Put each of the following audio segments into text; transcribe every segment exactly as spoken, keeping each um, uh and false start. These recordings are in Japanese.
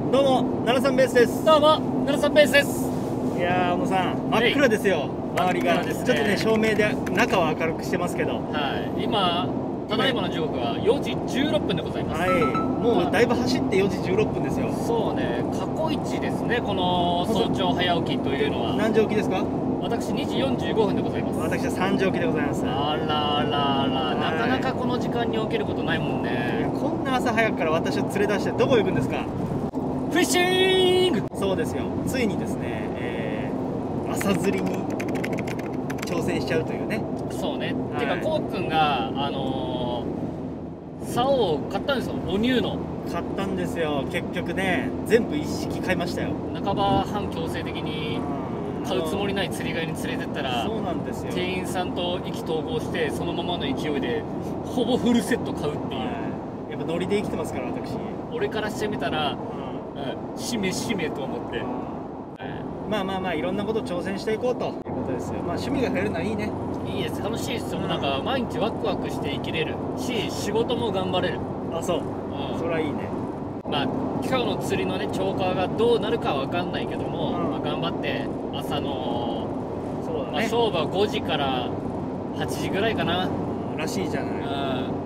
どうも奈良さんベースです。 どうも奈良さんベースです。 いやー小野さん、真っ暗ですよ、周りが。ちょっとね、照明で中は明るくしてますけど、 はい、今ただいまの時刻はよじじゅうろっぷんでございます。はい、 もうだいぶ走ってよじじゅうろっぷんですよ。 そうね、過去一ですね、この早朝早起きというのは。 何時起きですか？ 私にじよんじゅうごふんでございます。 私はさんじ起きでございます。 あらあらあら、なかなかこの時間に起きることないもんね。 こんな朝早くから私を連れ出してどこ行くんですか？ フィッシング。そうですよ、ついにですね、えー、朝釣りに挑戦しちゃうというね。 そうね、はい、てかこうくんがあのー、竿を買ったんですよ、お乳の。 買ったんですよ、結局ね、全部一式買いましたよ。 半ば半強制的に買うつもりない釣り貝に連れてったら、 そうなんですよ、 店員さんと意気投合してそのままの勢いでほぼフルセット買うっていう、はい、 やっぱノリで生きてますから私。俺からしてみたら、しめしめと思って、 まあまあまあいろんなこと挑戦していこうということですよ。まあ趣味が増えるのはいいね。いいです、楽しいですよ、うん、なんか毎日ワクワクして生きれるし、仕事も頑張れる。あ、そう、うん、それはいいね。まあ今日の釣りのね超過がどうなるかは分かんないけども、うん、まあ頑張って朝のそうだね、まあ、勝負はごじからはちじぐらいかな、 らしいじゃない。うん、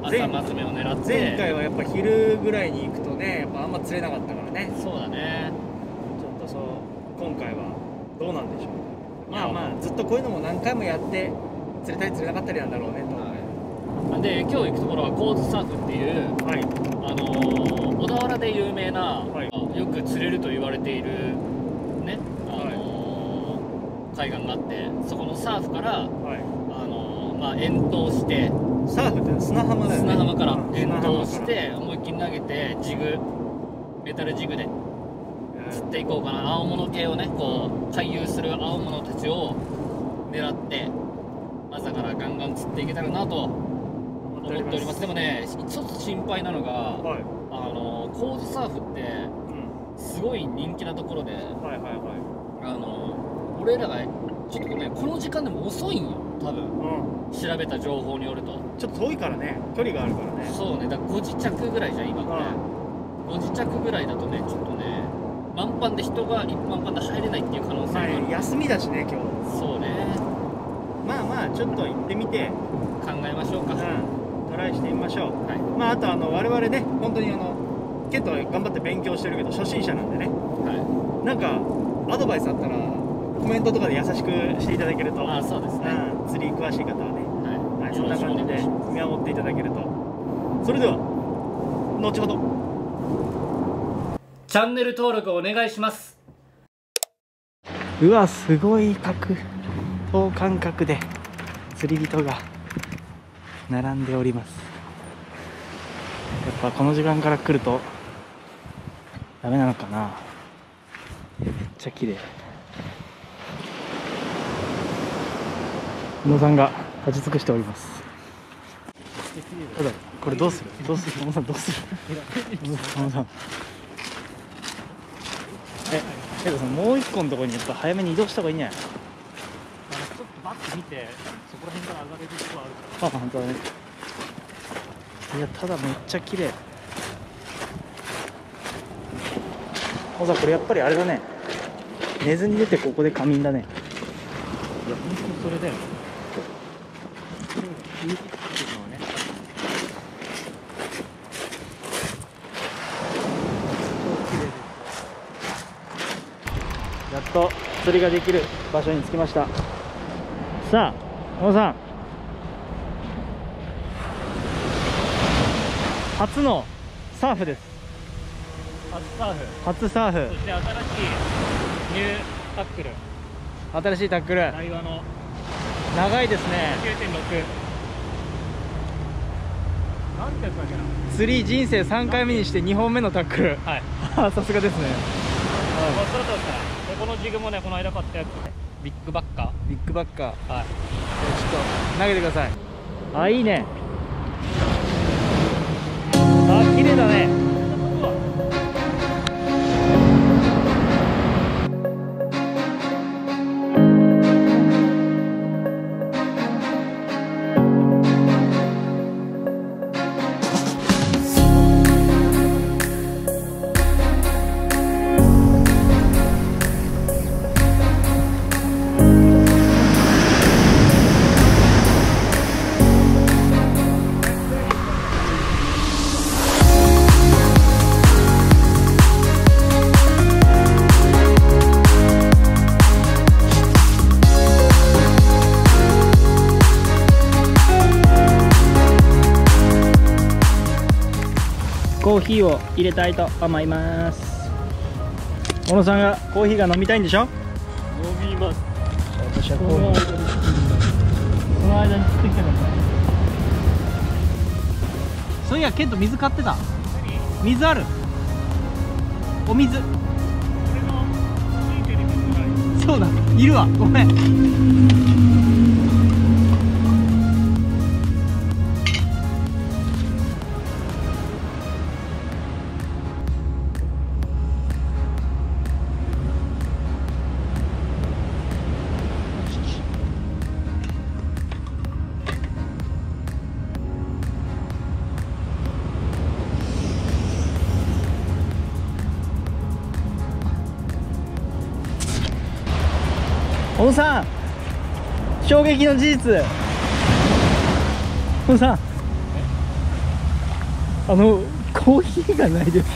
朝まつ目を狙って。 前回はやっぱ昼ぐらいに行くとね、やっぱあんま釣れなかったからね。そうだね、ちょっとそう今回はどうなんでしょう。まあまあずっとこういうのも何回もやって釣れたり釣れなかったりなんだろうねと。 はい、で今日行くところはコーズサーフっていう、はい、あのー、小田原で有名な、はい、よく釣れると言われているね、あのーはい、海岸があって、そこのサーフから、はい、あのー、まあ遠投して、サーフって砂浜だよね。砂浜から遠投して思いっきり投げて、ジグメタルジグで釣っていこうかな。青物系をね、こう回遊する青物たちを狙って朝からガンガン釣っていけたらなと思っております。でもね、ちょっと心配なのが、はい、あのコーズサーフってすごい人気なところで、あの俺らがちょっとねこの時間でも遅いんよ多分、うん、調べた情報によると。ちょっと遠いからね、距離があるからね。そうね、だからごじ着ぐらいじゃん今これ、うん、ごじ着ぐらいだとねちょっとね満帆で人が一般般で入れないっていう可能性がある、はい、休みだしね今日。そうね、まあまあちょっと行ってみて考えましょうか。うん、トライしてみましょう。はい、まああとあの我々ね本当にあのケントは頑張って勉強してるけど初心者なんでね、はい、なんかアドバイスあったらコメントとかで優しくしていただけると。あ、そうですね、うん、釣り詳しい方はね、はいはい、そんな感じで見守っていただけると。それでは後ほど。チャンネル登録お願いします。うわ、すごい角等間隔で釣り人が並んでおります。やっぱこの時間から来るとダメなのかな。めっちゃ綺麗。小野さんが立ち尽くしております。ただこれどうするどうする小野さんどうする小野さん、え、けどさ、もう一個のところにやっぱ早めに移動した方がいいんじゃない？ちょっとバッて見てそこら辺から上がれるところあるから。あ、本当だね。いや、ただめっちゃ綺麗。小野さんこれやっぱりあれだね、寝ずに出てここで仮眠だね。いや本当にそれだよね。やっと釣りができる場所に着きました。さあ小野さん、初のサーフです。初サーフ初サーフ、そして新しいニュータックル、新しいタックル、台湾の長いですね。 きゅうてんろく、 なんてやつだっけな。釣り人生さんかいめにしてにほんめのタックル。はい、さすがですね。はい、そろそろしたらこのジグもね、この間買ったやつ、ビッグバッカービッグバッカー、はい、ちょっと投げてください。あ、いいね。あ、綺麗だね。 コーヒーを入れたいと思います。小野さんがコーヒーが飲みたいんでしょ。 飲みます。 私はコーヒーその間に作ってきてください。そういやケント水買ってた。水ある。お水。そうだ、いるわ、ごめん。小野さん、衝撃の事実。小野さん、あのコーヒーがないです。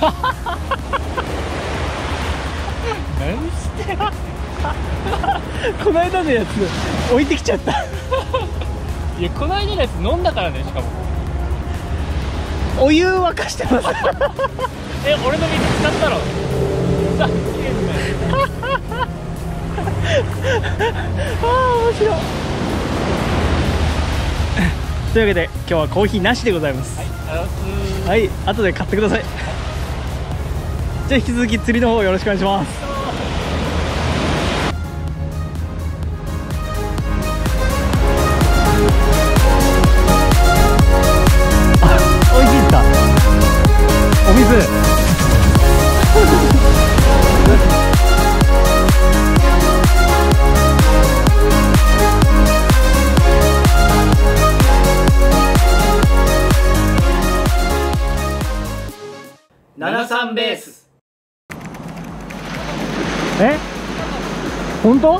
何してこの間のやつ置いてきちゃった。 いや、この間のやつ飲んだからね。しかもお湯沸かしてます。 え、俺の水使ったろ。さっきああ面白い。というわけで今日はコーヒーなしでございます。 はい、ありがとうございます。 はい、後で買ってください。じゃあ引き続き釣りの方よろしくお願いします。あ、美味しいですか。お水。 ななさんベース。 え、本当？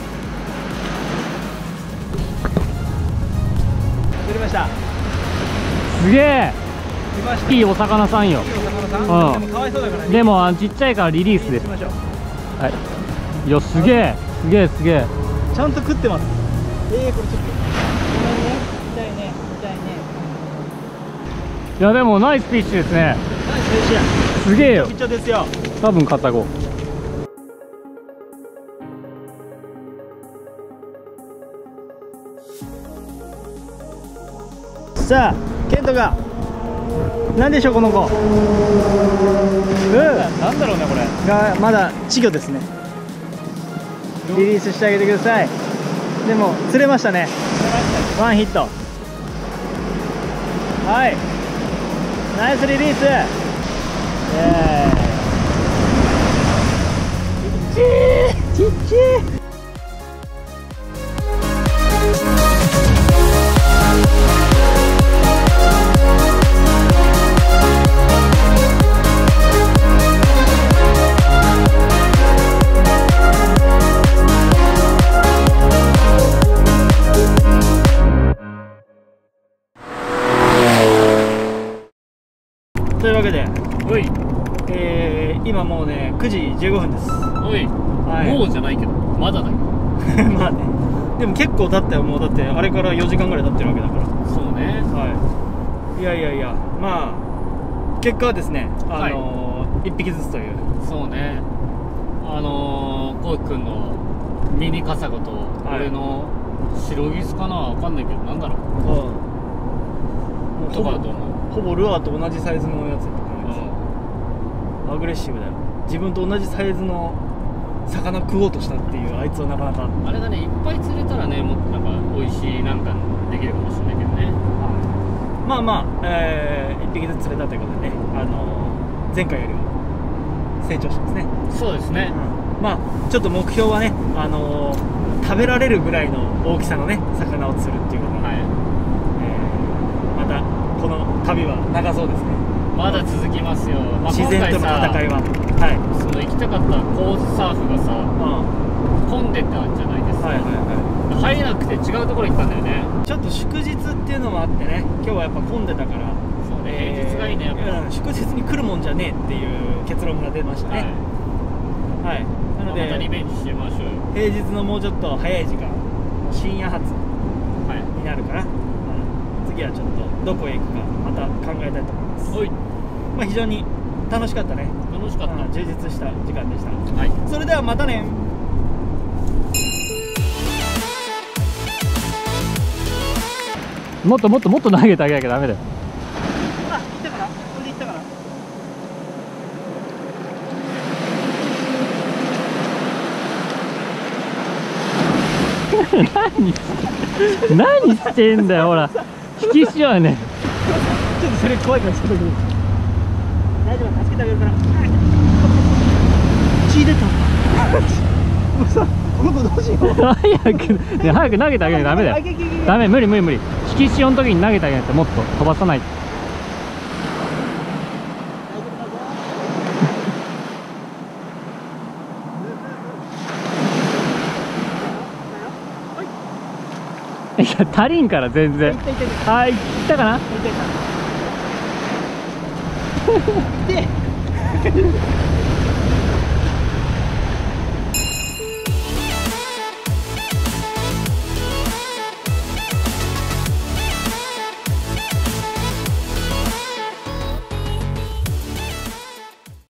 釣れました。 すげえ。 来ました。 いいお魚さんよ。 いいお魚さん。 うん、 でもかわいそうだからね。 でもあのちっちゃいからリリースです。 しましょう。 はい。いや、すげえすげえすげえ。 ちゃんと食ってます。えー、これちょっと。痛いね、痛いね、痛いね。 いやでもナイスフィッシュですね。 ナイスフィッシュ。 すげえよ。 ピッチョですよ。 多分カタゴ。 さあ、ケントが何でしょうこの子。うん、 なんだろうねこれ。 がまだ稚魚ですね。リリースしてあげてください。でも釣れましたね。ワンヒット。はい、ナイスリリース。イエーイ。ちっちーちっちー。というわけで、 おい、 えー、今もうねくじじゅうごふんです。 おい、 はい、 もうじゃないけどまだだよ。 まあね、でも結構経ったよ。もうだってあれからよじかんぐらい経ってるわけだから。 そうね。 はい、いやいやいや、まあ結果はですね、あのーはい、いっぴきずつという。 そうね、あのー、こうきくんのミニカサゴと俺の白ギスかな、わかんないけどなんだろう、 うん、もうとかだと思う。 ほぼルアーと同じサイズのやつだったから、うん、アグレッシブだよ。自分と同じサイズの魚食おうとしたっていう。あいつはなかなかあれだね、いっぱい釣れたらね、もっとなんか美味しいなんかできるかもしれないけどね。 まあまあ、えー、いっぴきずつ釣れたということでね、あのー、前回よりは成長してますね。 そうですね、 うん、まあちょっと目標はね、あのー、食べられるぐらいの大きさのね魚を釣るっていうことで、はい、えー、またこの旅は長そうですね。 まだ続きますよ、まあ、 自然との戦いは。はい、 その行きたかったコースサーフがさ、うん、混んでたんじゃないですか。はいはいはい、入れなくて違うところ行ったんだよね。ちょっと祝日っていうのもあってね、今日はやっぱ混んでたから。そうね、平日がいいねやっぱ、うん、祝日に来るもんじゃねえっていう結論が出ましたね。はい、はい、なのでまたリベンジしましょうよ。平日のもうちょっと早い時間、深夜発になるから、はい、次はちょっとどこへ行くかまた考えたいと思います。はい、 まあ、非常に楽しかったね。 楽しかった、 うん、充実した時間でした。 はい、 それではまたね。 もっともっともっと投げてあげなきゃダメだよ。 ほら、行ったから、これで行ったから。 何何してんだよ、ほら引き潮やね。 ちょっとそれ怖いからちょっと大丈夫、助けてあげるから。血出た。もうさ、この子どうしよう。 早く、ね、早く投げてあげなきゃダメだよ。ダメ、無理無理無理。引き潮の時に投げてあげないと、もっと飛ばさないと。いや、足りんから全然。はい、いったかな。